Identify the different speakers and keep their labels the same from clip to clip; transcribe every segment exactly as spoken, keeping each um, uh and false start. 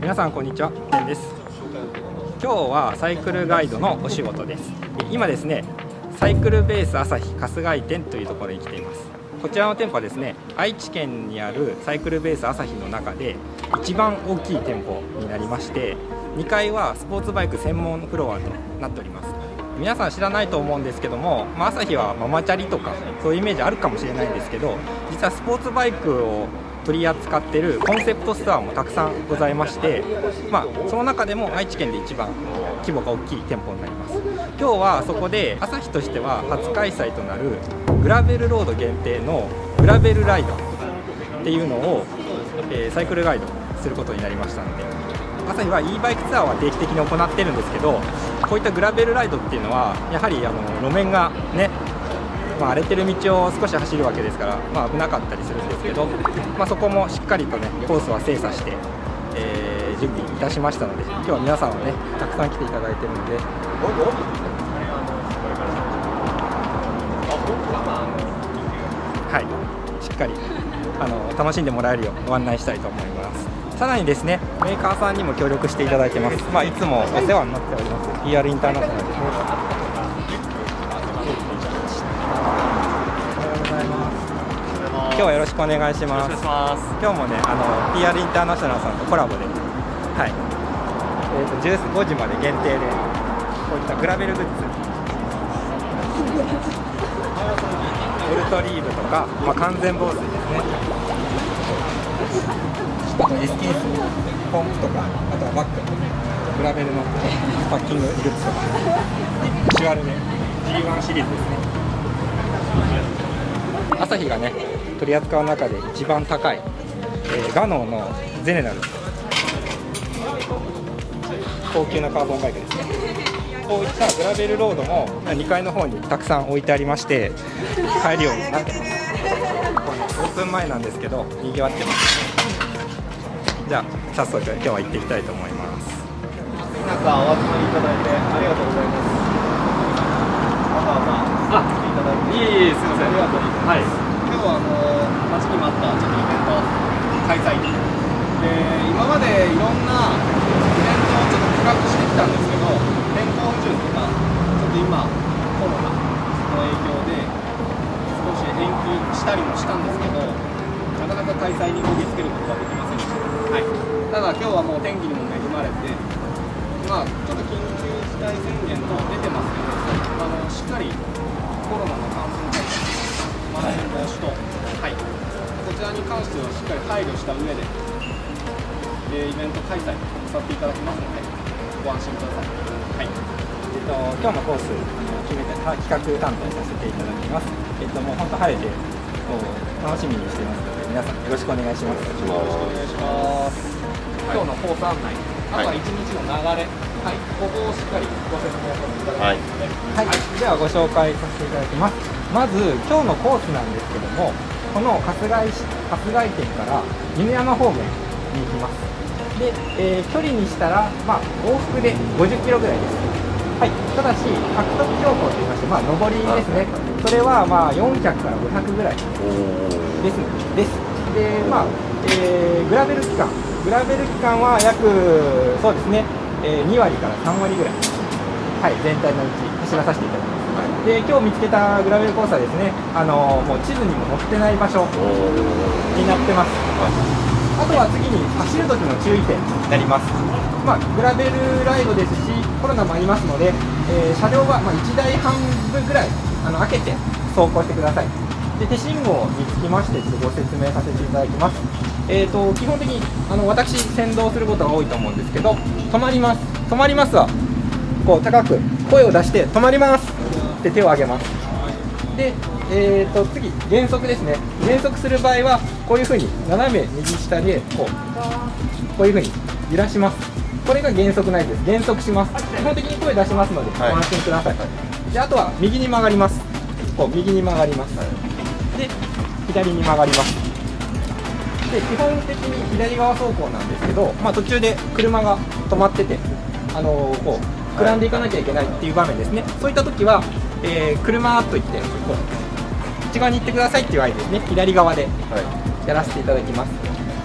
Speaker 1: 皆さんこんにちは、ケンです。今日はサイクルガイドのお仕事です。今ですね、サイクルベース朝日春日井店というところに来ています。こちらの店舗はですね、愛知県にあるサイクルベース朝日の中で一番大きい店舗になりまして、にかいはスポーツバイク専門フロアとなっております。皆さん知らないと思うんですけども、まあ、朝日はママチャリとかそういうイメージあるかもしれないんですけど、実はスポーツバイクを取り扱っているコンセプトストアもたくさんございまして、まあ、その中でも愛知県で一番規模が大きい店舗になります。今日はそこで朝日としては初開催となるグラベルロード限定のグラベルライドっていうのを、えー、サイクルガイドすることになりましたので、朝日は e バイクツアーは定期的に行ってるんですけど、こういったグラベルライドっていうのはやはりあの路面がね、まあ、荒れてる道を少し走るわけですから、まあ、危なかったりするんですけど、まあ、そこもしっかりとねコースは精査して、えー、準備いたしましたので、今日は皆さんはねたくさん来ていただいているので、はい、しっかりあの楽しんでもらえるようご案内したいと思います。さらにですね、メーカーさんにも協力していただいてます。まあ、いつもお世話になっております ピーアール インターナショナルです。今日はよろしくお願いします。今日もね、あの ピーアール インターナショナルさんとコラボで、はい、えーとじゅうごじまで限定でこういったグラベルグッズ、ウルトリーブとか、まあ、完全防水ですね、エスキース、ポンプとか、あとはバッグ、グラベルのパッキンググッズとか、シュワルネ ジーワン シリーズですね。朝日がね取り扱う中で一番高い、えー、ガノーのゼネラル、高級なカーボンバイクですね。こういったグラベルロードもにかいの方にたくさん置いてありまして、買えるようになってます。オープン前なんですけどにぎわってます。じゃあ早速今日は行っていきたいと思います。
Speaker 2: 皆さんお集まりいただいてありがとうございます。わざわざ来ていただいて、いえいえ、すみません、ありがとうございます。はい、今日はあの待ちに待ったちょっとイベント開催で、今までいろんなイベントをちょっと企画してきたんですけど、天候不順とかちょっと今コロナの影響で少し延期したりもしたんですけど、なかなか開催にこぎつけることができませんでした。はい、ただ今日はもう天気にも恵まれて、まあ、ちょっと緊急事態宣言と出てますけど、あのしっかりコロナの感染対策、まん延防止と、はい、こちらに関してはしっかり配慮した上で、えー、イベント開催させていただきますので、ご安心ください。はい、えっと、
Speaker 1: 今日のコース決めて企画担当させていただきます。えっと、もう本当晴れて楽しみにしてますので、皆さんよろしくお願いします。
Speaker 2: よろしくお願いします。今日のコース案内、あとは一日の流れ、はい、ここをしっかりご説明させていただきますので、はい、はい、
Speaker 1: ではご紹介させていただきます。まず今日のコースなんですけども、この春日井市春日井店から犬山方面に行きます。で、えー、距離にしたら、まあ、往復でごじゅっキロぐらいです。はい、ただし獲得標高といいまして、まあ、上りですね、それはまあよんひゃくからごひゃくぐらいですです。で、まあえー、グラベル期間グラベル期間は約そうですね、えー、にわりからさんわりぐらい、はい、全体のうち走らさせていただきます。で、今日見つけたグラベルコースはですね、あのもう地図にも載ってない場所になってます。あとは次に走る時の注意点になります。まあ、グラベルライドですし、コロナもありますので、えー、車両はまあいちだいはんぶんぐらいあの開けて走行してください。で、手信号につきましてちょっとご説明させていただきます。えーと基本的にあの私先導することが多いと思うんですけど、止まります止まりますはこう高く声を出して止まりますって手を挙げます。で、えーと次減速ですね。減速する場合はこういうふうに斜め右下でこうこういうふうに揺らします。これが減速ないです。減速します。基本的に声出しますのでご安心ください。で、あとは右に曲がります。こう右に曲がります。で、左に曲がります。で、基本的に左側走行なんですけど、まあ、途中で車が止まってて、あのー、こう膨らんでいかなきゃいけないっていう場面ですね。そういった時は、えー、車といってこう内側に行ってくださいっていう合図ですね。左側でやらせていただきます。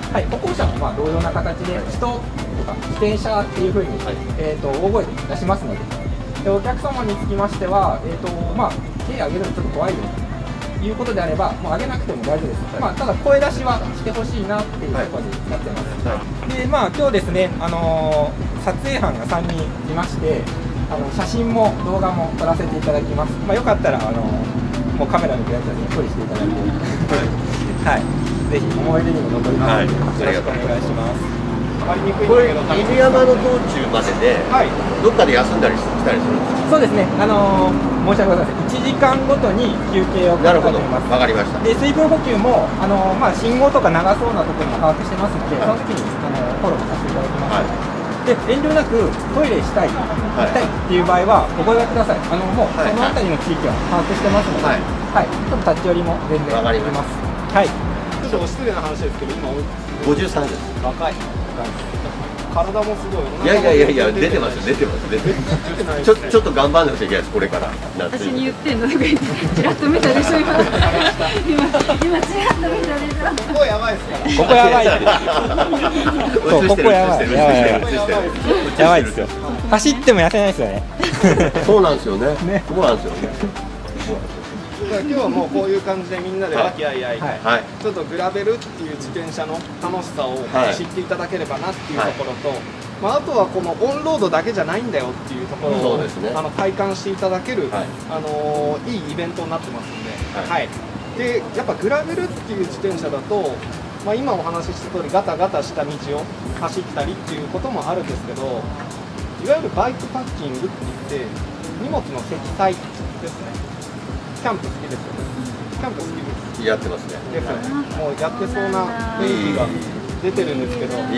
Speaker 1: はい、歩行者もまあ同様な形で人とか自転車っていうふうに、はい、えーと大声で出しますので、でお客様につきましては、えーとまあ、手を挙げるのちょっと怖いよということであれば、もう上げなくても大丈夫です、はい、まあ、ただ声出しはしてほしいなっていうところになってます、はい、でまあ今日ですね、あのー、撮影班がさんにんいまして、あの写真も動画も撮らせていただきます、まあ、よかったら、あのー、もうカメラのやつに処理していただいて、はい、ぜひ思い出にも残りますので、はい、よろしくお願いします。
Speaker 3: これ、犬山の道中までで、はい、どっかで休んだりしたりするんですか？
Speaker 1: そうですね、あのー、申し訳ございません、いちじかんごとに休憩を
Speaker 3: なるほど、わかりました。
Speaker 1: で、水分補給も、あのーまあ、信号とか長そうなところも把握してますので、はい、その時に、あのー、フォローさせていただきます、はい、で遠慮なくトイレしたい、行きたいっていう場合は、お声掛けください。あのもうそのあたりの地域は把握してますので、はい、はい、ちょっと立ち寄りも全然できます。はい。
Speaker 2: ちょっと失礼な話ですけど、今
Speaker 3: ごじゅうさんです。
Speaker 2: 若い。体もすごい。
Speaker 3: いやいやいやいや、出てますよ、出てます、出てます。ちょちょっと頑張らなくちゃいけないです、これから。
Speaker 4: 私に言ってんのとか言って、ちらっと見たでしょ、今。今、今ちらっと見たでしょ。
Speaker 2: ここやばいですから。
Speaker 1: ここやばい。そう、ここやばい。やばい。やばいですよ。走っても痩せないですよね。
Speaker 3: そうなんですよね。ね、そうなんですよね。
Speaker 2: 今日はもうこういう感じでみんなで和気あいあい、はい、ちょっとグラベルっていう自転車の楽しさを知っていただければなっていうところと、はい、まあ、あとはこのオンロードだけじゃないんだよっていうところを、ね、あの体感していただける、はい、あのー、いいイベントになってますので、はい、はい、でやっぱグラベルっていう自転車だと、まあ、今お話しした通りガタガタした道を走ったりっていうこともあるんですけど、いわゆるバイクパッキングって言って荷物の積載ですね。キャンプ好きですよね。キャンプ好きです。
Speaker 3: やってますね。
Speaker 2: ですよね。もうやってそうな雰囲気が出てるんですけど、はい。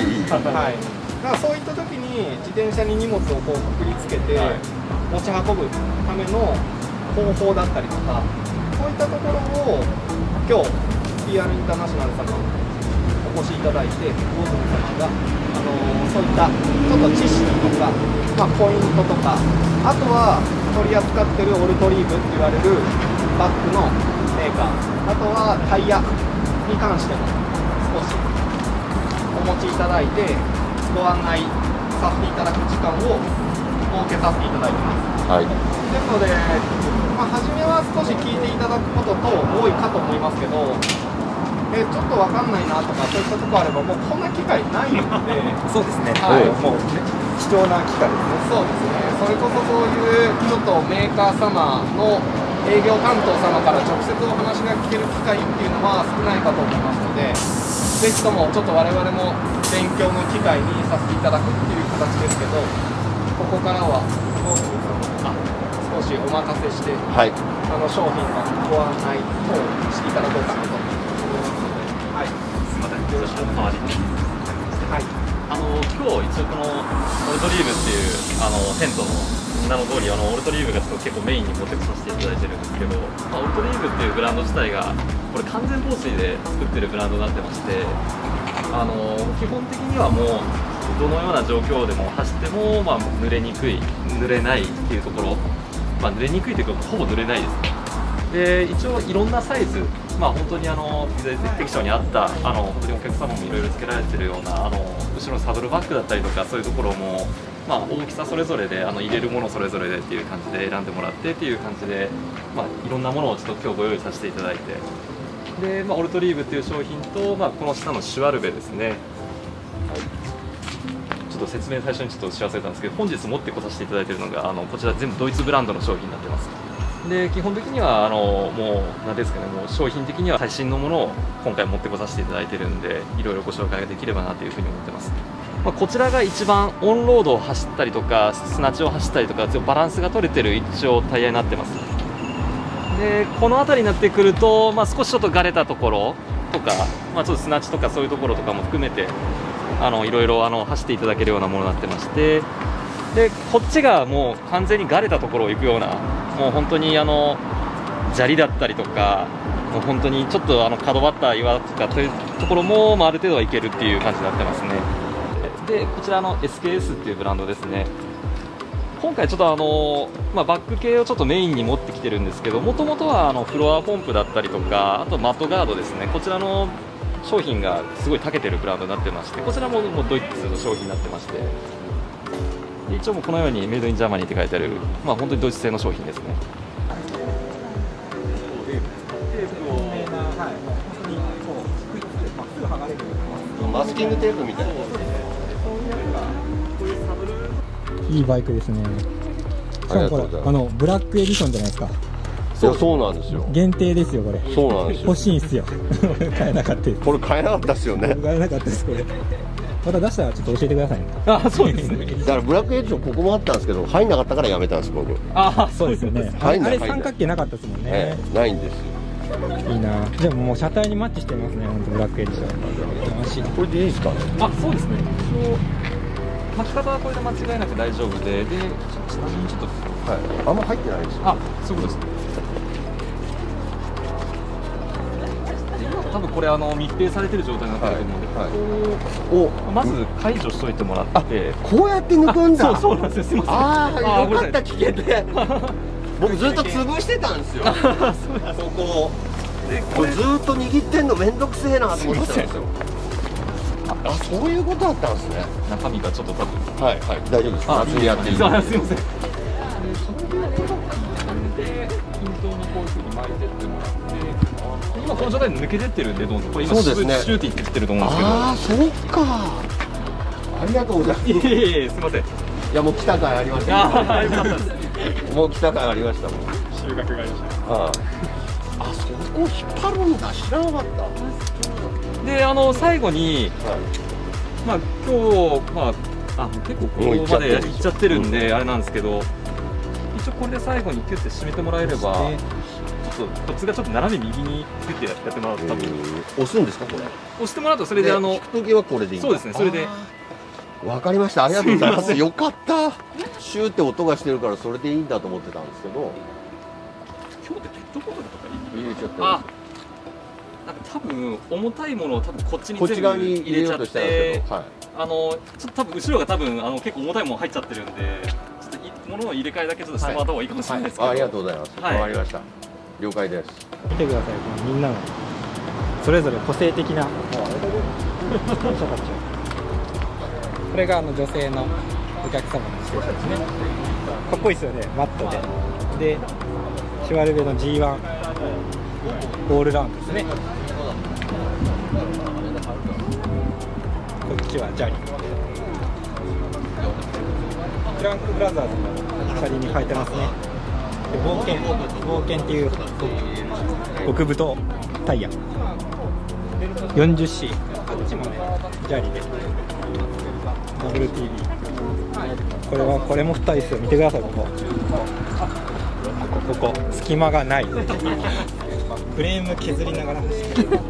Speaker 2: だからそういった時に自転車に荷物をこうくくりつけて持ち運ぶための方法だったりとか、そういったところを今日 ピーアール インターナショナル様お越しいただいて、大泉様が、あのー、そういったちょっと知識とか、まあ、ポイントとか、あとは取り扱ってるオルトリーブって言われるバッグのメーカー、あとはタイヤに関しても少しお持ちいただいてご案内させていただく時間を設けさせていただいてます、はい、ですので、まあ、初めは少し聞いていただくことと多いかと思いますけど、えちょっと分かんないなとかそういったところあれば、もうこんな機会ないので
Speaker 1: そうですね、はい、もう貴重な機会ですね。
Speaker 2: そうですね、それこそそういうちょっとメーカー様の営業担当様から直接お話が聞ける機会っていうのは少ないかと思いますので、ぜひともちょっと我々も勉強の機会にさせていただくっていう形ですけど、ここからは少しお任せして、はい、あの商品のご案内等をしていただこうかなと思いますので、はい、すみません、よろしくお願いします。はい、
Speaker 5: あの今日一応このオルトリーブっていうあのテントの名の通り、あのオルトリーブがちょっと結構メインに持ってこさせていただいてるんですけど、まあ、オルトリーブっていうブランド自体がこれ完全防水で作ってるブランドになってまして、あの基本的にはもうどのような状況でも走っても、まあ、濡れにくい濡れないっていうところ、まあ、濡れにくいというかほぼ濡れないですね。で一応いろんなサイズ、まあ、本当にあの適所に合ったあの本当にお客様もいろいろつけられてるようなあの後ろのサドルバッグだったりとか、そういうところも、まあ、大きさそれぞれであの入れるものそれぞれでっていう感じで選んでもらってっていう感じで、まあ、いろんなものをちょっと今日ご用意させていただいて、で、まあ、オルトリーブっていう商品と、まあ、この下のシュワルベですね、はい、ちょっと説明最初にちょっとし忘れたんですけど、本日持ってこさせていただいているのがあのこちら全部ドイツブランドの商品になってます。で基本的にはあのもう何ですかね、もう商品的には最新のものを今回持ってこさせていただいているんで、いろいろご紹介ができればなというふうに思ってます。まあ、こちらが一番オンロードを走ったりとか砂地を走ったりとかバランスが取れてる一応タイヤになってます。でこの辺りになってくると、まあ、少しちょっとがれたところとか、まあ、ちょっと砂地とかそういうところとかも含めてあのいろいろあの走っていただけるようなものになってまして、でこっちがもう完全にがれたところを行くような、もう本当にあの砂利だったりとか、もう本当にちょっとあの角張った岩とかというところも、まあ、ある程度はいけるっていう感じになってますね。でこちらの エスケーエス っていうブランドですね。今回ちょっとあの、まあ、バック系をちょっとメインに持ってきてるんですけど、もともとはあのフロアポンプだったりとか、あとマットガードですね、こちらの商品がすごい長けてるブランドになってまして、こちらももうドイツの商品になってまして、で一応もうこのようにメイドインジャーマニーって書いてある、まあ本当にドイツ製の商品ですね。
Speaker 3: マスキングテープみたいな。
Speaker 1: いいバイクですね。しかもこれあのブラックエディションじゃないですか。
Speaker 3: そうそうなんですよ。
Speaker 1: 限定ですよこれ。
Speaker 3: そうなんですよ。
Speaker 1: 欲しいんすよ。買えなかったです。
Speaker 3: これ買えなかったですよね。
Speaker 1: 買えなかったですこれ。また出したらちょっと教えてくださいね。
Speaker 5: あ、そうですね。
Speaker 3: だからブラックエディションここもあったんですけど入んなかったからやめたんです僕。
Speaker 5: あ、
Speaker 1: そうですよね。あれ
Speaker 3: 入んない
Speaker 1: 三角形なかったですもんね。
Speaker 3: ええ、ないんですよ。
Speaker 1: いいな。でももう車体にマッチしてますね。本当ブラックエディション。楽しい。
Speaker 3: これでいいですかね。
Speaker 5: あ、そうですね。巻き方はこれで間違いなく大丈夫で、で、ちなみにちょっと、
Speaker 3: はい。あんま入ってないですよ。
Speaker 5: あ、そういうことですね。多分これあの密閉されてる状態になってると思うんで、
Speaker 3: はいはい
Speaker 5: ここをまず解除しといてもらって、
Speaker 3: こうやって抜くんだ。
Speaker 5: そうそうなんですよ。すみません。
Speaker 3: ああ、よかった
Speaker 5: あ
Speaker 3: 聞けて。僕ずっと潰してたんですよ。ここでこれずっと握ってんのめんどくせえなと思ってたんですよ。あ、そういうことだったんですね。
Speaker 5: 中身がちょっと多分。
Speaker 3: はいはい、大丈夫です。夏にやっていい。
Speaker 5: すみません。で、均等にこういうふうに巻いてってもらって、今この状態で抜けてってるんでどうぞ。これ今
Speaker 3: そうですね
Speaker 5: シューティーって言ってると思うんですけど。
Speaker 3: ああ、そうか。ありがとうございます。
Speaker 5: いえいえいえ、すみません。
Speaker 3: いやもう来た感ありました。
Speaker 5: ああ、よかったです。
Speaker 3: もう来た感ありましたもん。
Speaker 5: 収穫がありました。
Speaker 3: ああ、あ、そこ引っ張るんだ。知らなかった。
Speaker 5: で、あの最後に、
Speaker 3: はい。
Speaker 5: まあ今日まああもう結構ここまで行っちゃってるんであれなんですけど、一応これで最後にキュッて締めてもらえれば、ちょっとコツがちょっと斜め右にキュッてやってもらうと多分
Speaker 3: 押すんですかこれ。
Speaker 5: 押してもらうとそれであの
Speaker 3: 引く時はこれでいいんだ。
Speaker 5: そうですね、それで
Speaker 3: わかりました。ありがとうございます。よかった。シューって音がしてるからそれでいいんだと思ってたんですけど。
Speaker 5: 今日でペットボトルとか
Speaker 3: 入れちゃった。
Speaker 5: あなんか多分重たいものを多分こっちに
Speaker 3: こっち
Speaker 5: 全部
Speaker 3: 側に入
Speaker 5: 入れちゃっ
Speaker 3: れようとしたんです
Speaker 5: て
Speaker 3: けど、はい。
Speaker 5: あのちょっと多分後ろが多分あの結構重たいもの入っちゃってるんで、ちょっとい物の入れ替えだけちょっとしてもらった方がいいかもしれないですけど、
Speaker 3: あ、ありがとうございます。わ
Speaker 5: はい
Speaker 3: かりました。了解です。
Speaker 1: 見てください。このみんなのそれぞれ個性的な人たちを。これがあの女性のお客様の自転車ですね。かっこいいですよね。マットで。で、シュワルベの ジーワン オールラウンドですね。こっちはジャリ。フランクブラザーズの車輪に変えてますね。で冒険冒険っていう極太タイヤ よんじゅっシー、 こっちもねジャリで ダブリューティービー、 これはこれも太いですよ。見てください。ここここ隙間がない。フレーム削りながら走ってる。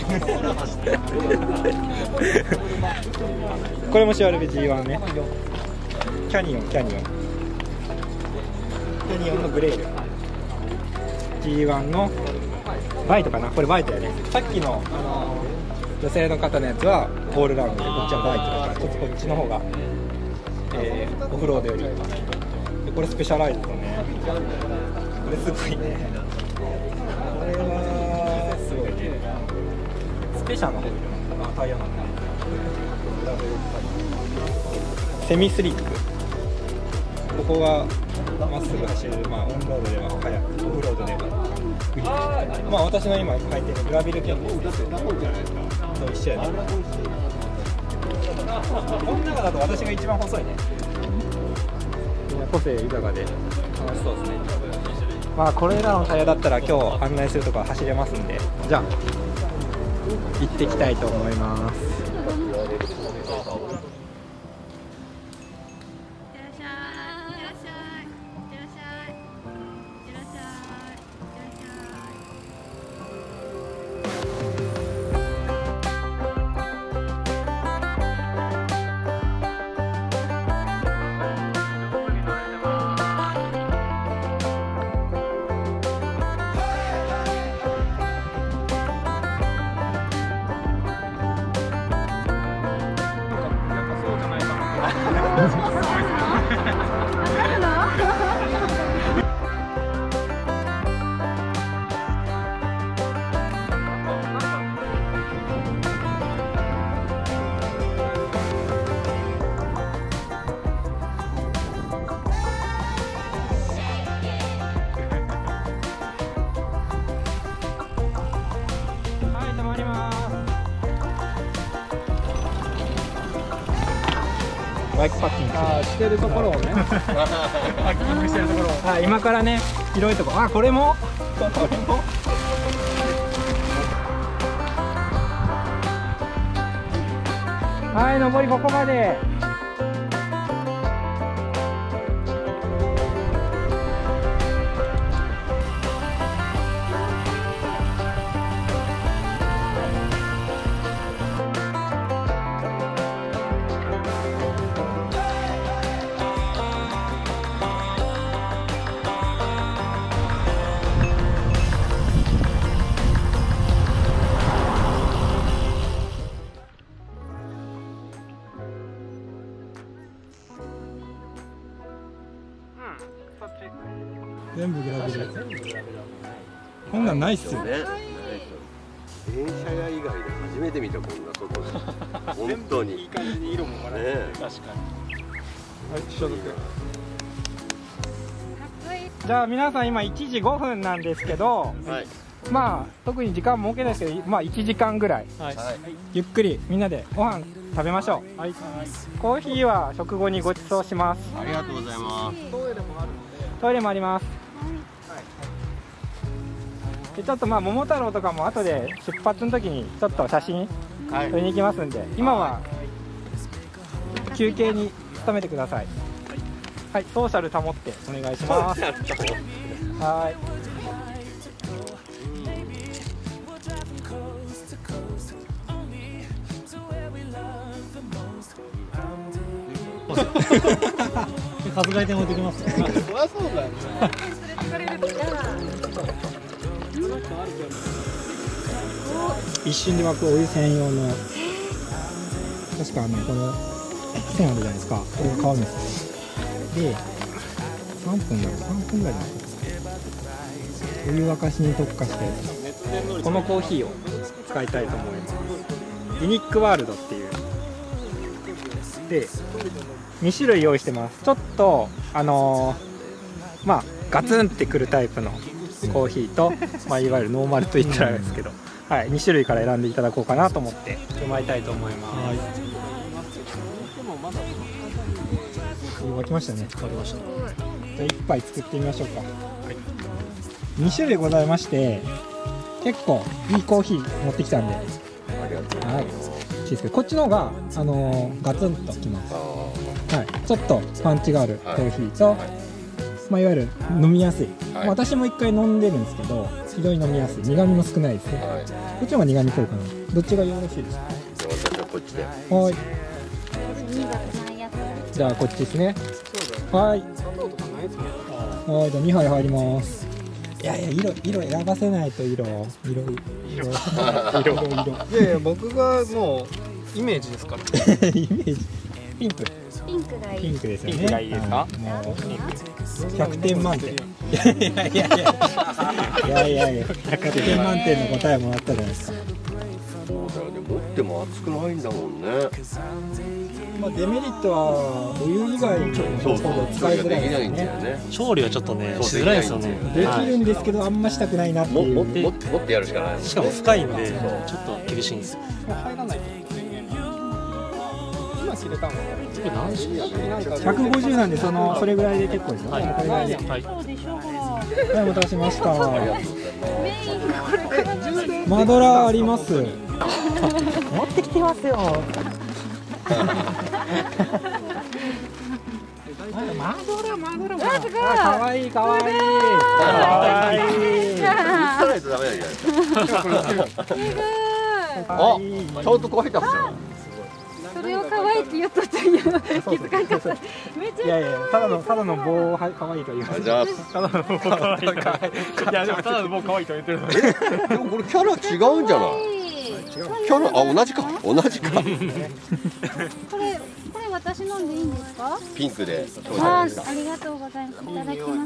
Speaker 1: これもシュワルベ ジーワン ね。キャニオンキャニオンキャニオンのグレール ジーワン のバイトかな。これバイトやね。さっきの、あのー、女性の方のやつはオールラウンドで、こっちはバイトだからちょっとこっちの方が、えー、オフロードよりでこれスペシャライズドね。これすごいね。これはすごいね。スペシャルなタイヤなんだね。セミスリック。ここがまっすぐ走る、まあ、オンロードでは速く、オフロードではまあ私の今履いてるグラビルキャンですと一緒やね。この中だと私が一番細いね。みんな個性豊かで楽しそうですね。まあこれらのタイヤだったら今日案内するとこは走れますんで、じゃあ行ってきたいと思います。 バイクパッキング
Speaker 2: あしてるところをねパッキングしてるところを
Speaker 1: あ今からね広いとこあこれもこれもはい上りここまで。全部グラベル。こんなんないっすよね。
Speaker 3: 電車屋以外で初めて見たこんなところ。本当に。いい感じに色ももらえて、確かに。はい、消毒。
Speaker 1: じゃあ皆さん今いちじごふんなんですけど、はい、まあ特に時間設けないですけど、まあいちじかんぐらい、はい、ゆっくりみんなでご飯食べましょう。はい、コーヒーは食後にご馳走します。
Speaker 3: ありがとうございます。
Speaker 2: トイレもあるので。
Speaker 1: トイレもあります。でちょっとまあ桃太郎とかも後で出発の時にちょっと写真撮りに行きますんで、はい、今は休憩に努めてください。はい、ソーシャル保ってお願いします。はい。
Speaker 2: 数回転置いてきます。そりゃそうだよね。
Speaker 1: 一瞬で沸くお湯専用の確かねこの線あるじゃないですか。これが変わるんですよ。でさんぷんだろさんぷんぐらいだお湯沸かしに特化してこのコーヒーを使いたいと思います。ユニックワールドっていうでに種類用意してます。ちょっとあのー、まあガツンってくるタイプのコーヒーと、まあ、いわゆるノーマルといったらですけど、はい、に種類から選んでいただこうかなと思ってうまいたいと思います。はい、沸きましたね。沸きました。じゃあいっぱい作ってみましょうか。はい、に種類ございまして結構いいコーヒー持ってきたんで、はい、いいですけどこっちの方が、あのー、ガツンときます。はい、ちょっとパンチがあるコーヒーと、はい、まあ、いわゆる飲みやすい、はい、私もいっかい飲んでるんですけど非常に飲みやすい、苦みも少ないですね。はい、こっちの方が苦み濃いかな。どっちがよろしいですか？
Speaker 3: 私はこっちで。
Speaker 1: はい。じゃあこっちですね。はい。はい、じゃあにはい入ります。いやいや色色選ばせないと色色色色色色。
Speaker 2: いやいや僕がもうイメージですから。イメ
Speaker 1: ージ。ピンク。
Speaker 4: ピンクがいい。
Speaker 1: ピンクですよね。
Speaker 5: ピンクがいいですか？もう
Speaker 1: ひゃくてん満点。いやいやいやいやいやいやいやひゃくてん満点の答えもらったじゃないですか。
Speaker 3: そうだよね。持っても熱くないんだもんね。
Speaker 1: まあデメリットはお湯以外にちょっと使いづらいですね。
Speaker 6: 調理はちょっとねしづらいですよね。
Speaker 1: できるんですけどあんましたくないなっていう。
Speaker 3: ももも持ってやるしかない。
Speaker 6: しかも深いんでちょっと厳しいんですよ。
Speaker 2: 入らない。今知れたの。
Speaker 6: これ何種類？
Speaker 1: ひゃくごじゅうなんでそのそれぐらいで結構ですよ。はい。これぐらいで。はい。はい、お待たせしました。マドラーあります。持ってきてますよ。マドラマドラマドラ。可愛い可愛い可愛い。
Speaker 3: さないとダメなんじゃないですか。あ、ちゃんと乾いたんですよ。
Speaker 4: それを可愛いって言っとったんや。気づかんかった。めっちゃ。
Speaker 1: いやいや、ただのただの棒は可愛いと言います。
Speaker 3: じゃあ、
Speaker 1: ただの棒可愛い。いやでもただの棒可愛いと言ってるので。
Speaker 3: でもこれキャラ違うんじゃない？キャラあ同じか同じか。これ
Speaker 4: これ私飲んでいいんですか？
Speaker 3: ピンクで。
Speaker 4: あありがとうございます。いただきます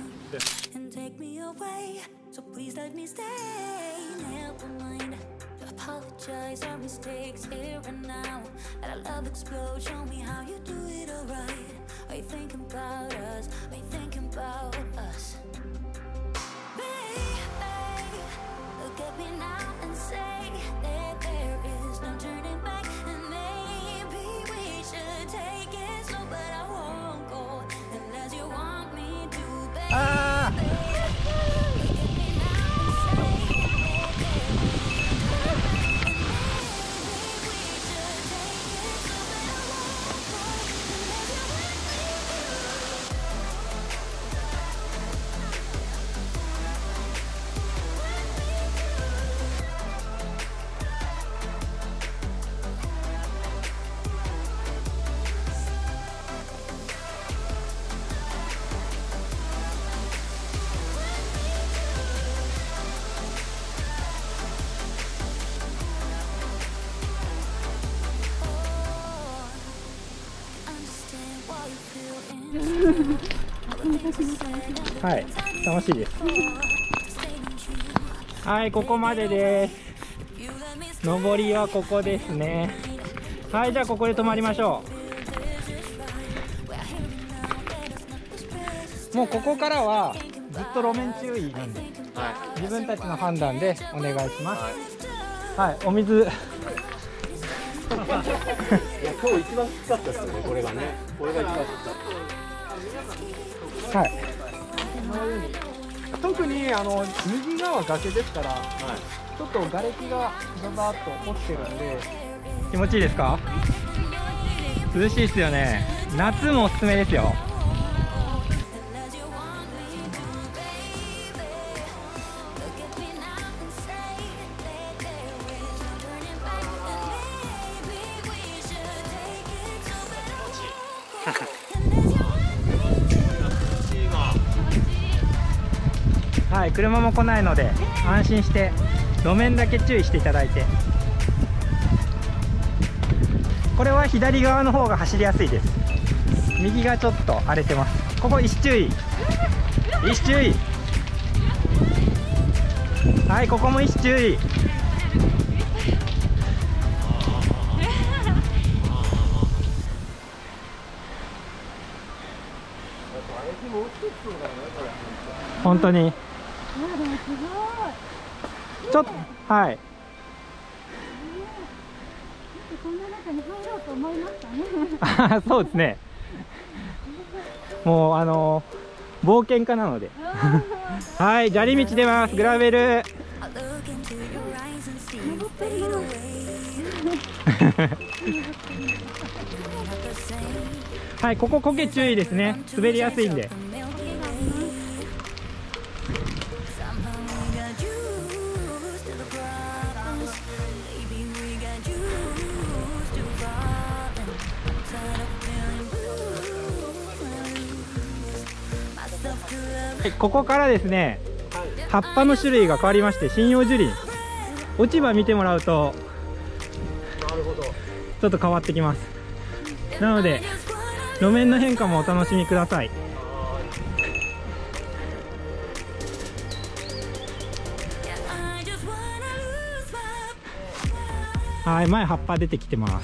Speaker 4: 。Apologize our mistakes here and now. Let our love explode. Show me how you do it alright. Are you thinking about us? Are you thinking about us? Baby, look at me now and say that there is no turning back. And maybe we should take it slow, but
Speaker 1: はい、楽しいです。はい、ここまでです。上りはここですね。はい、じゃあここで止まりましょう。もうここからはずっと路面注意なんで、はい、自分たちの判断でお願いします。はい、はい、お水。いや、
Speaker 3: 今日一番きつかったですよね、これがね。これが一番きつかった。
Speaker 1: はい。
Speaker 2: 特にあの右側崖ですから、はい、ちょっと瓦礫がザザーっと落ちてるんで。
Speaker 1: 気持ちいいですか？涼しいですよね。夏もおすすめですよ。はい、車も来ないので安心して路面だけ注意していただいて。これは左側の方が走りやすいです。右がちょっと荒れてます。ここ石注意、石注意。はい、ここも石注意。本当にちょっと、はい、
Speaker 7: こんな中に入ろうと思いましたね。
Speaker 1: あ、そうですね。もうあのー、冒険家なので。はい、砂利道出ます。グラベル。はい、ここ苔注意ですね。滑りやすいんで。はい、ここからですね、葉っぱの種類が変わりまして、針葉樹林、落ち葉見てもらうとちょっと変わってきます。なので路面の変化もお楽しみください。はい、前葉っぱ出てきてます。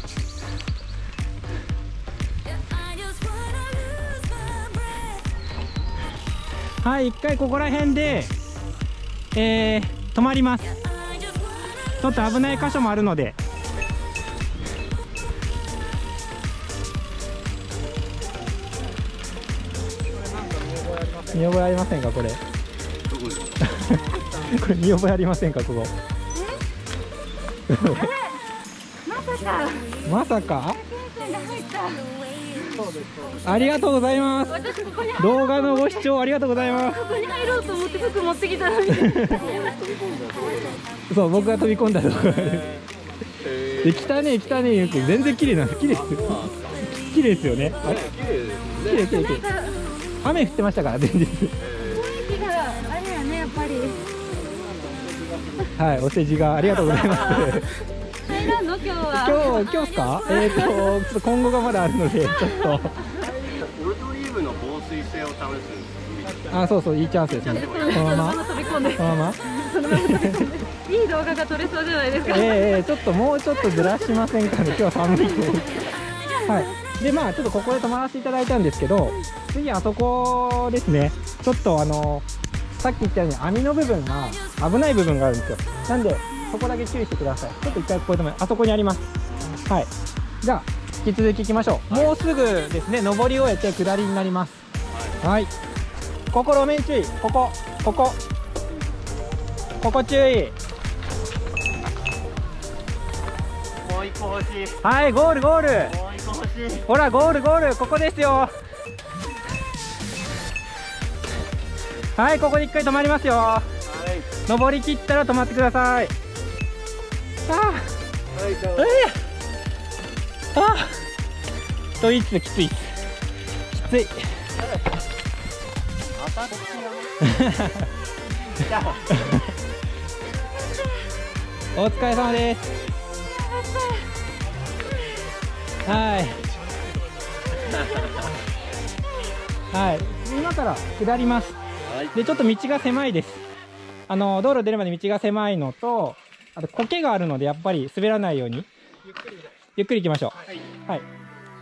Speaker 1: はい、一回ここら辺で、えー、止まります。ちょっと危ない箇所もあるので。見覚えありませんか、これ。これ見覚えありませんか、ここ。
Speaker 7: まさか。
Speaker 1: まさか。ありがとうございます。動画のご視聴ありがとうございます。
Speaker 7: ここに入ろうと思って服持ってきたのに。
Speaker 1: そう、僕が飛び込んだ動画で。で、汚ねえ汚ねえ言うけど全然綺麗なんです。綺麗ですよ。綺麗ですよね。あれ？綺麗綺麗綺麗。雨降ってましたから全然。
Speaker 7: 雰囲気があれやね、やっぱり。
Speaker 1: はい、お世辞がありがとうございます。
Speaker 7: 入らんの今日は。
Speaker 1: 今日今日ですか？えっとちょっと今後がまだあるのでちょっと。
Speaker 3: オルトリーブの防水性を試す。
Speaker 1: あ、そうそう、いいチャンスですね。このまま。
Speaker 7: 飛び込んで。
Speaker 1: このまま。
Speaker 7: いい動画が撮れそうじゃないですか。
Speaker 1: ええ、ちょっともうちょっとずらしませんかね。今日寒いと。はい。で、まあちょっとここで止まらせていただいたんですけど、次あそこですね。ちょっとあのさっき言ったように網の部分が危ない部分があるんですよ。なんでそこだけ注意してください。ちょっと一回ここで止め、あそこにあります。はい。じゃあ引き続き行きましょう。もうすぐですね。上り終えて下りになります。はい。ここ路面注意。ここここここ注意。
Speaker 3: もう一個欲しい。
Speaker 1: はい、ゴールゴール。
Speaker 3: もう一個欲しい。
Speaker 1: ほら、ゴールゴール、ここですよ。はい、ここで一回止まりますよ。
Speaker 3: はい。
Speaker 1: 登り切ったら止まってください。あ
Speaker 3: はい、じゃあ。
Speaker 1: あああと言いつつきついっす。きつい。お疲れ様です。はい。 はい、今から下ります。
Speaker 3: はい。
Speaker 1: でちょっと道が狭いです。あの道路出るまで道が狭いのと、あと苔があるのでやっぱり滑らないようにゆっくりゆっくり行きましょう。はい、はい。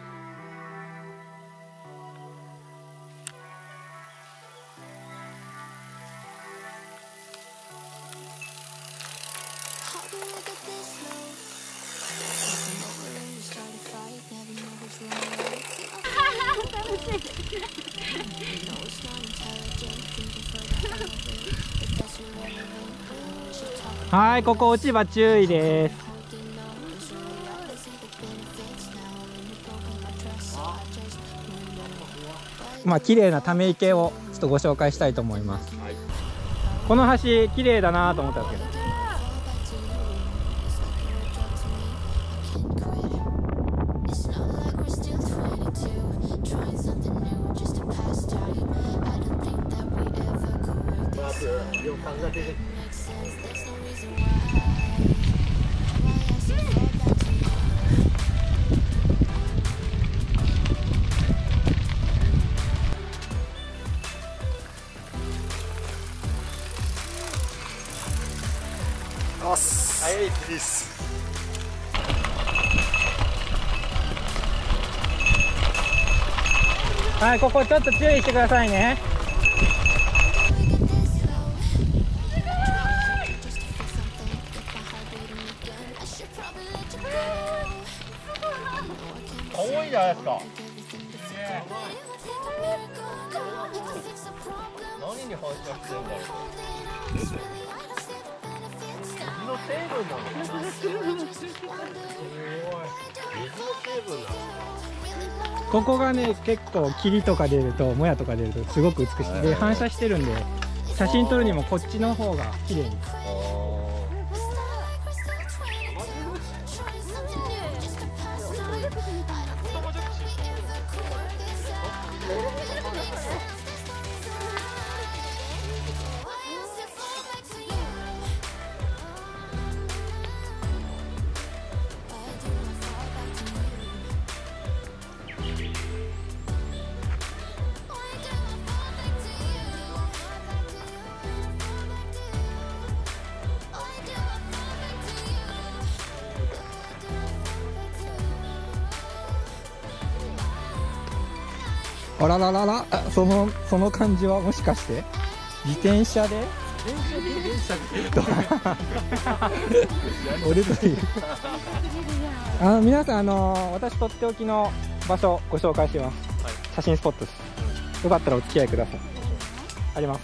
Speaker 1: はい、ここ落ち葉注意です。まあ綺麗なため池をちょっとご紹介したいと思います。はい、この橋綺麗だなと思ったんですけど。
Speaker 3: はい、ピース。
Speaker 1: はい、ここちょっと注意してくださいね。
Speaker 3: 多いじゃないですか。何に反射してるんだろう。水の成分なの？すごい。水の成分なの？
Speaker 1: ここがね、結構霧とか出ると、もやとか出るとすごく美しい。で、反射してるんで、写真撮るにもこっちの方が綺麗に。あらららら、あ、そのその感じはもしかして自転車で俺というあの皆さん、あのー、私とっておきの場所ご紹介します、はい、写真スポットです。よかったらお付き合いください。あります。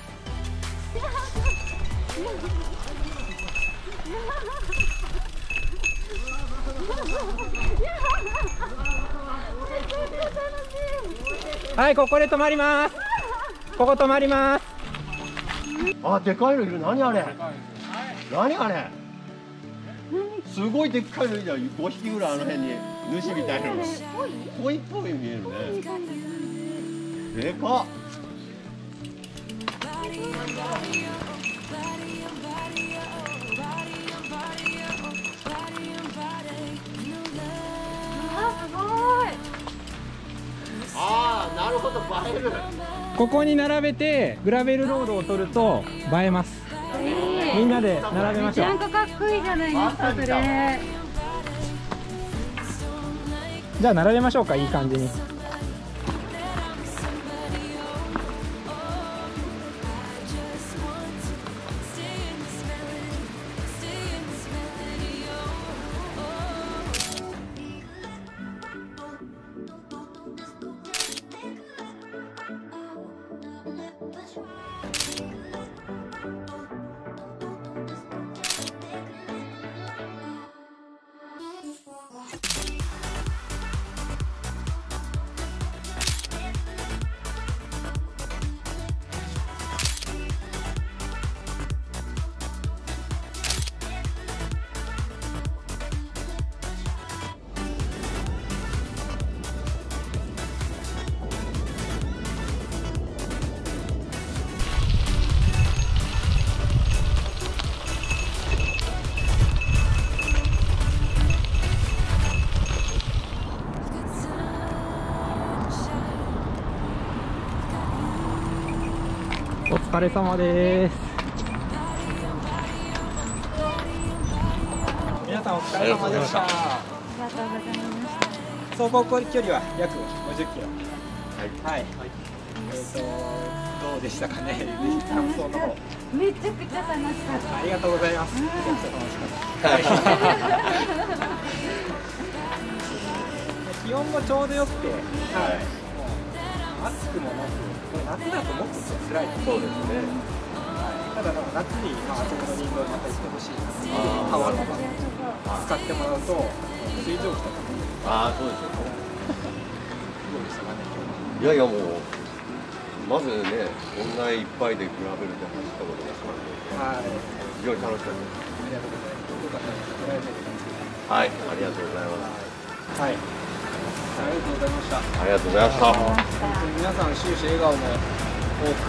Speaker 1: はい、ここで止まります。ここ止まります。
Speaker 3: あ、でかいのいる。何あれ。何あれ。すごいでっかいのいるじゃん。ごひきぐらいあの辺に主みたいなの。鯉っぽい見えるね。でかっ。ああ、なるほど、映える。
Speaker 1: ここに並べてグラベルロードを取ると映えます。みんなで並べましょう。
Speaker 7: なんかかっこいいじゃないですか、それ。
Speaker 1: じゃあ並べましょうか、いい感じに。 疲れ様です。皆さんお疲れ様でした。
Speaker 7: ありがとうございました。
Speaker 1: 走行距離は約ごじゅっキロ。はい。はい。えっとどうでしたかね。感想の方。
Speaker 7: めちゃくちゃ楽しかった。
Speaker 1: ありがとうございます。めちゃくちゃ楽しかった。気温もちょうどよくて、はい。もう暑くもなく、これ夏だともっと辛い。
Speaker 3: そうですね。
Speaker 1: ただ夏にまああそこの林道にまた行ってほしい。川とか使ってもらうと水蒸気とか。
Speaker 3: ああ、そうですよね。
Speaker 1: どうでしたかね。
Speaker 3: いやいやもうまずね、こんないっぱいでグラベルで走ったことがしま
Speaker 1: はい。
Speaker 3: す。非常に楽しかったです。
Speaker 1: ありがとうございます。よかったです。プライベートです。
Speaker 3: はい、ありがとうございます。
Speaker 1: はい。ありがとうございました。
Speaker 3: ありがとうございました。
Speaker 1: 皆さん終始笑顔も多く、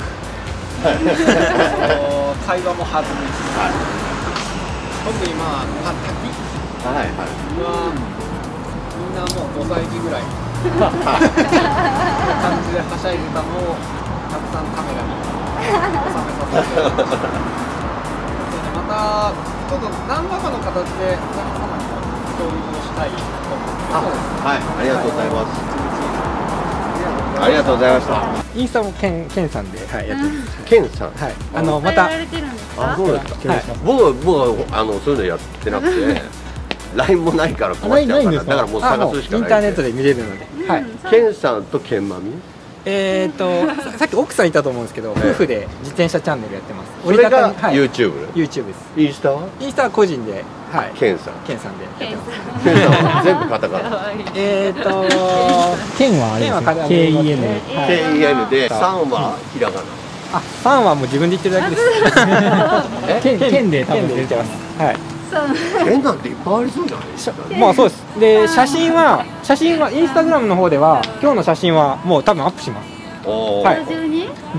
Speaker 1: 会話も弾みつつ、特にまあ滝
Speaker 3: はいはい。
Speaker 1: はみんなもうごさい児ぐらいの感じではしゃいでたのをたくさんカメラに収めさせていただきました。またちょっと何らかの形で皆様にも共有をしたいと思います。
Speaker 3: はい、ありがとうございます。ありがとうございました。
Speaker 1: インスタもケンケンさんで、はい、やってます。
Speaker 3: ケンさん。
Speaker 1: はい、あのまた。
Speaker 7: 伝えられてるんですか？
Speaker 3: あ、そうですか。
Speaker 1: はい、
Speaker 3: 僕は僕はあのそういうのやってなくて、ラインもないから困っちゃうから、だからもう探すしかない。
Speaker 1: インターネットで見れるので。はい。
Speaker 3: ケンさんとケンマミ。
Speaker 1: えっとさっき奥さんいたと思うんですけど、夫婦で自転車チャンネルやってます。
Speaker 3: それが YouTube。
Speaker 1: YouTube です。
Speaker 3: インスタは？
Speaker 1: インスタは個人で、はい。
Speaker 3: ケンさん。
Speaker 1: ケンさんでやってます。
Speaker 3: ケンさんは全部カタカナ。
Speaker 1: えっと
Speaker 6: ケンはあれですね。ケーイーエヌ。
Speaker 3: ケーイーエヌ でさんはひらがな。
Speaker 1: あ、さんはもう自分で言ってるだけです。
Speaker 6: ケンケンで多分
Speaker 1: ケンで言ってます。はい。
Speaker 3: ケンなんていっぱいありそうじゃないですか。
Speaker 1: まあそうです。で写真は写真はインスタグラムの方では今日の写真はもう多分アップします。
Speaker 3: はい。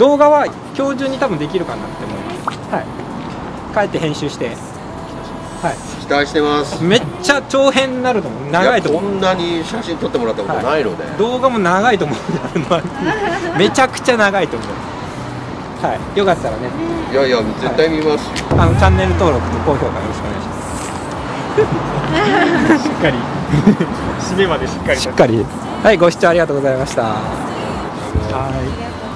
Speaker 1: 動画は今日中に多分できるかなって思います。はい。帰って編集して。はい。
Speaker 3: 期待してます。
Speaker 1: めっちゃ長編になると思う。長いと思う。
Speaker 3: こんなに写真撮ってもらったことないので。
Speaker 1: 動画も長いと思う。めちゃくちゃ長いと思う。はい。よかったらね。
Speaker 3: いやいや絶対見ます。
Speaker 1: あのチャンネル登録と高評価よろしくお願いします。
Speaker 2: しっかり締めまでしっかり
Speaker 1: しっかり。はい、ご視聴ありがとうございました。はい。
Speaker 7: ありがとう